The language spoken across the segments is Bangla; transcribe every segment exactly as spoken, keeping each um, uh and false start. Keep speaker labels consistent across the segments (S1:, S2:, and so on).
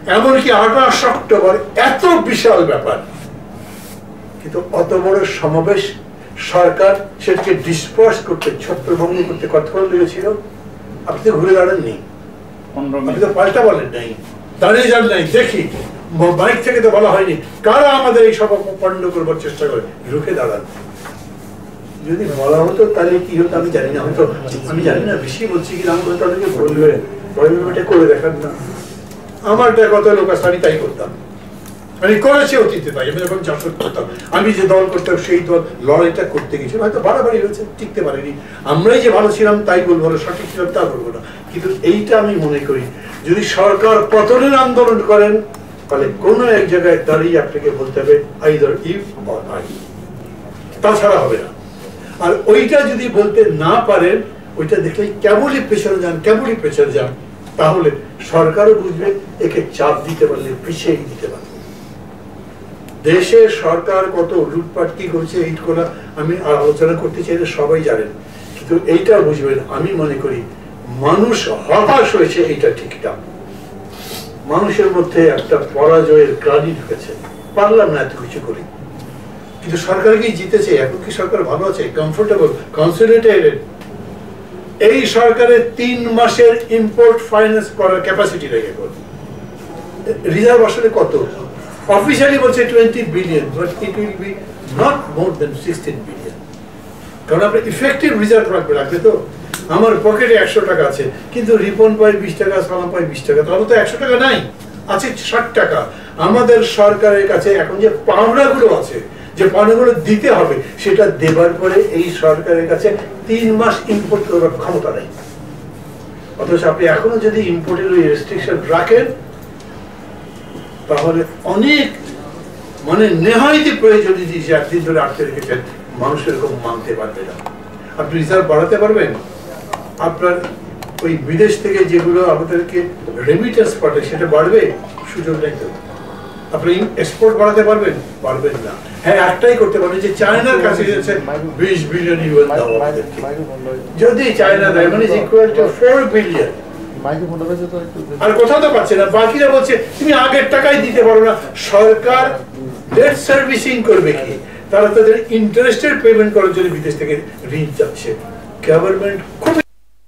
S1: এমনকি আঠাশ অক্টোবর এত বিশাল ব্যাপার, কিন্তু অত বড় সমাবেশ সরকার সেটাকে ডিসপার্স করতে, ছত্রভঙ্গ করতে কতক্ষণ লেগেছিল? আপনি তো ঘুরে দাঁড়াননি, আপনি তো পাল্টা বলেন নাই, দাঁড়িয়ে যান নাই। দেখি বাইক থেকে তো বলা হয়নি কারা আমাদের এই সভা পণ্ড করবার চেষ্টা করে, রুখে দাঁড়ান। যদি বলা হতো তাহলে কি হতো আমি জানি না, হয়তো আমি জানি না, বেশি বলছি কি আমি হয়তো অনেকে বলবে এটা করে দেখান না। আমার কত লোক আছে আমি তাই করতাম, আমি করেছি অতীতে তাই। আমি যখন চাষ করতাম, আমি যে দল করতাম সেই দল লড়াইটা করতে গেছিল, হয়তো বাড়াবাড়ি হয়েছে, টিকতে পারেনি। আমরাই যে ভালো ছিলাম তাই বলবো না, সঠিক ছিলাম তা বলবো না, কিন্তু এইটা আমি মনে করি যদি সরকার পতনের আন্দোলন করেন তাহলে কোনো এক জায়গায় দাঁড়িয়ে আপনাকে বলতে হবে আইদার ইফ অর আই, তাছাড়া হবে না। আর ওইটা যদি বলতে না পারেন, ওইটা দেখলে কেবলই পেছনে যান, কেবলই পেছনে যান, তাহলে সরকারও বুঝবে একে চাপ দিতে পারলে পিছিয়ে দিতে পারবে। দেশের সরকার কত লুটপাট কি করছে এই করা আমি আলোচনা করতে চাই, সবাই জানেন, কিন্তু এইটা বুঝবেন আমি মনে করি মানুষ হতাশ হয়েছে, এইটা ঠিকঠাক। মানুষের মধ্যে একটা পরাজয়ের গ্লানি ঢুকেছে, পারলাম না এত কিছু করি, কিন্তু সরকার কি জিতেছে? এখন কি সরকার ভালো আছে, কমফোর্টেবল, কনসলিডেটেড? এই সরকারের তিন মাসের ইম্পোর্ট ফাইন্যান্স করার ক্যাপাসিটি রেখে করবে। রিজার্ভ আসলে কত? অফিসিয়ালি বলছে twenty billion, but it will be not more than sixteen billion. কারণ আপনি ইফেক্টিভ রিজার্ভ রাখবে, রাখবে তো। আমার পকেটে একশো টাকা আছে, কিন্তু রিপন পায় বিশ টাকা, সালাম পায় বিশ টাকা, তাহলে তো একশো টাকা নাই, আছে ষাট টাকা। আমাদের সরকারের কাছে এখন যে পাওনাগুলো আছে, যে পাওনাগুলো দিতে হবে, সেটা দেবার পরে এই সরকারের কাছে তিন মাস ইম্পোর্ট করার ক্ষমতা নেই। অথচ আপনি এখনো যদি ইম্পোর্টের ওই রেস্ট্রিকশন রাখেন, তাহলে অনেক মানে নেহায়তি প্রয়োজনীয় জিনিস একদিন ধরে আটকে রেখেছেন, মানুষ এরকম মানতে পারবে না। আপনি রিজার্ভ বাড়াতে পারবেন? আপনার ওই বিদেশ থেকে যেগুলো আমাদেরকে রেমিটেন্স পাঠায় সেটা বাড়বে? সুযোগ নেই তো। আপনি এক্সপোর্ট বাড়াতে পারবেন? পারবেন না। হ্যাঁ, একটাই করতে পারবেন যে চায়নার কাছে বিশ বিলিয়ন ইউএন দাও আমাদেরকে। যদি চায়না দেয় মানে ইকুয়াল টু ফোর বিলিয়ন, আর কোথাও তো পাচ্ছে না। বাকিরা বলছে তুমি আগের টাকাই দিতে পারো না, সরকার ডেট সার্ভিসিং করবে কি? তারা তাদের ইন্টারেস্টের পেমেন্ট করার জন্য বিদেশ থেকে ঋণ চাচ্ছে। গভর্নমেন্ট খুবই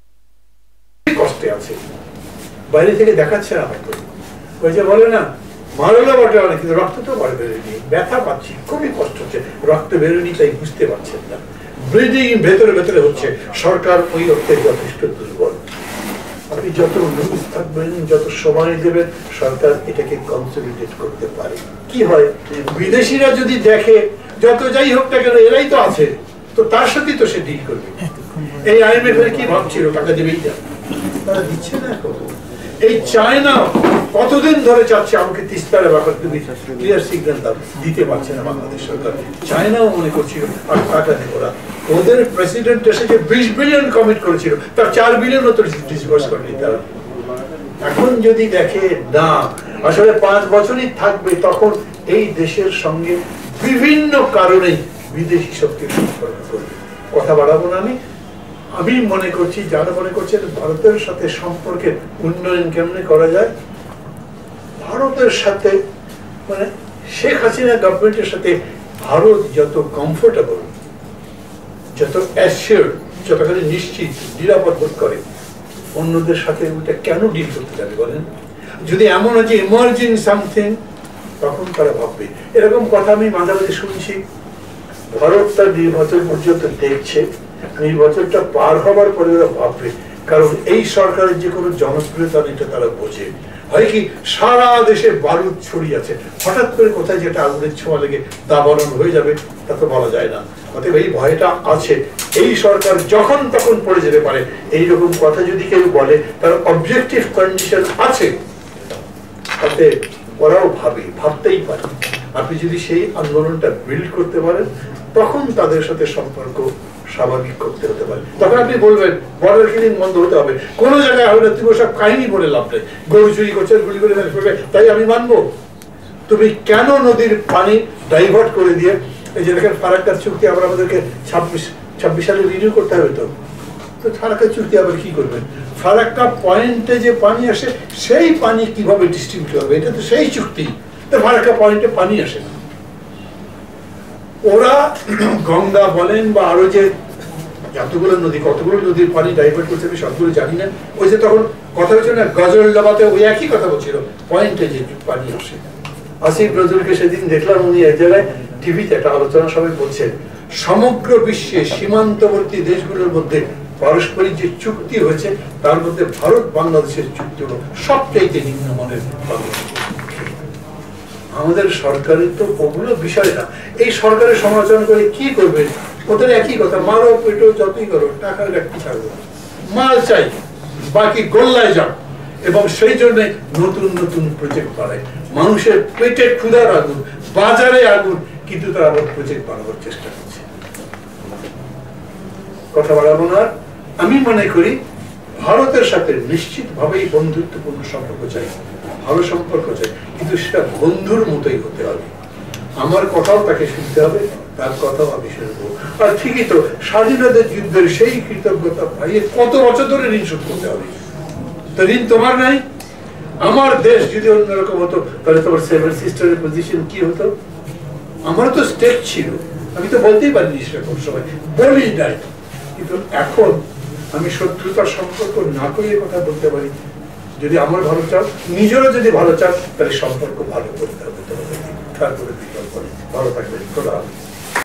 S1: কষ্টে আছে, বাইরে থেকে দেখাচ্ছে না হয়তো। ওই যে বলে না মারলে বটে অনেক, কিন্তু রক্ত তো বার বেরোয়নি, ব্যথা পাচ্ছি, খুবই কষ্ট হচ্ছে, রক্ত বেরোয়নি তাই বুঝতে পারছেন না। ব্লিডিং ভেতরে ভেতরে হচ্ছে, সরকার ওই অর্থে যথেষ্ট দুর্বল। আপনি যত নিউজ থাকবেন, যত সময় দেবেন, সরকার এটাকে কনসলিডেট করতে পারে। কি হয়, বিদেশিরা যদি দেখে যত যাই হোক না কেন এরাই তো আছে, তো তার সাথেই তো সে ডিল করবে। এই আইএমএফ এর কি ভাবছিল টাকা দেবেই যা, তারা দিচ্ছে না। এই চায়না কতদিন ধরে চাচ্ছে আমাকে তিস্তার ব্যাপার তুমি ক্লিয়ার সিগন্যাল দাও, দিতে পারছে না বাংলাদেশ সরকার। চায়নাও মনে করছিল আর টাকা নেই ওরা। ওদের প্রেসিডেন্ট এসে বিশ বিলিয়ন কমিট করেছিল, তার চার বিলিয়ন তো ডিসবার্স করেনি তারা। এখন যদি দেখে না আসলে পাঁচ বছরই থাকবে, তখন এই দেশের সঙ্গে বিভিন্ন কারণে বিদেশি শক্তি সম্পর্ক করবে। কথা বাড়াবো না আমি আমি মনে করছি যারা মনে করছেন ভারতের সাথে সম্পর্কের উন্নয়ন কেমনে করা যায়, ভারতের সাথে মানে শেখ হাসিনা গভর্নমেন্টের সাথে ভারত যত কমফোর্টেবল, যত অ্যাসিওর্ড, যতখানি নিশ্চিত নিরাপদ বোধ করে, অন্যদের সাথে ওইটা কেন ডিল করতে যাবে বলেন? যদি এমন আছে ইমার্জিং সামথিং, তখন তারা ভাববে। এরকম কথা আমি মাঝে মাঝে শুনছি। ভারত তার নির্বাচন পর্যন্ত দেখছে, নির্বাচনটা পার হবার পরে ওরা ভাববে, কারণ এই সরকারের যে কোনো জনপ্রিয়তা নেই তারা বোঝে। হয় কি সারা দেশে বারুদ ছড়িয়ে আছে, হঠাৎ করে কোথায় যেটা আগুনের ছোঁয়া লেগে দাবানল হয়ে যাবে তা তো বলা যায় না। অতএব এই ভয়টা আছে, এই সরকার যখন তখন পড়ে যেতে পারে। এইরকম কথা যদি কেউ বলে তার অবজেক্টিভ কন্ডিশন আছে, তাতে ওরাও ভাবে, ভাবতেই পারে। আপনি যদি সেই আন্দোলনটা বিল্ড করতে পারেন, তখন তাদের সাথে সম্পর্ক স্বাভাবিক করতে হতে পারে। তখন আপনি বলবেন বর্ডার কিলিং বন্ধ হতে হবে, কোনো জায়গায় হবে না। তুমি সব কাহিনী বলে লাভ নেই, গরু চুরি করছে, গুলি করে ফেলবে, তাই আমি মানবো? তুমি কেন নদীর পানি ডাইভার্ট করে দিয়ে, এই যে দেখেন ফারাক্কার চুক্তি আবার আমাদেরকে ছাব্বিশ ছাব্বিশ সালে রিনিউ করতে হবে, তো তো ফারাক্কা চুক্তি আবার কি করবেন? ফারাক্কা পয়েন্টে যে পানি আসে সেই পানি কিভাবে ডিস্ট্রিবিউট হবে, এটা তো সেই চুক্তি। তো ফারাক্কা পয়েন্টে পানি আসে না। ওরা গঙ্গা বলেন বা আরো যে যতগুলো নদী, কতগুলো নদীর পানি ডাইভার্ট করছে আমি সবগুলো জানি না। ওই যে তখন কথা হচ্ছে না গজল লাগাতে, ওই একই কথা বলছিল, পয়েন্টে যে পানি আসে। আসিফ নজরুলকে সেদিন দেখলাম, উনি এক জায়গায় টিভিতে একটা আলোচনা সবাই বলছেন সমগ্র বিশ্বে সীমান্তবর্তী দেশগুলোর মধ্যে পারস্পরিক যে চুক্তি হয়েছে তার মধ্যে ভারত বাংলাদেশের চুক্তি হলো সবচাইতে নিম্নমানের। আমাদের সরকারের তো ওগুলো বিষয় না। এই সরকারের সমালোচনা করে কি করবে? ওদের একই কথা, মারো পেটো যতই করো, টাকার ঘাটতি থাকবে, মাল চাই, বাকি গোল্লায় যাও। এবং সেই জন্য নতুন নতুন প্রজেক্ট বাড়ায়। মানুষের পেটে ক্ষুধার আগুন, বাজারে আগুন, কিন্তু তারা আবার প্রজেক্ট বাড়াবার চেষ্টা করছে। কথা বাড়াবো না। আমি মনে করি ভারতের সাথে নিশ্চিত ভাবেই বন্ধুত্বপূর্ণ সম্পর্ক চাই, ভালো সম্পর্ক চাই, কিন্তু সেটা বন্ধুর মতোই হতে হবে। আমার কথাও তাকে শুনতে হবে, তার কথাও আমি শুনবো। আর ঠিকই তো, স্বাধীনতা যুদ্ধের সেই কৃতজ্ঞতা পাইয়ে কত বছর ধরে ঋণ শোধ করতে হবে। তো ঋণ তোমার নাই। আমার দেশ যদি অন্যরকম হতো তাহলে তোমার সেভেন সিস্টারের পজিশন কি হতো? আমারও তো স্টেট ছিল, আমি তো বলতেই পারিনি সেরকম সময়, বলি নাই। কিন্তু এখন আমি শত্রুতার সম্পর্ক না করে কথা বলতে পারি। যদি আমার ভালো চাও, নিজেরও যদি ভালো চাও, তাহলে সম্পর্ক ভালো করতে হবে। তারপরে বিকল্প নেই। ভালো থাকবেন। খোদা হাফেজ।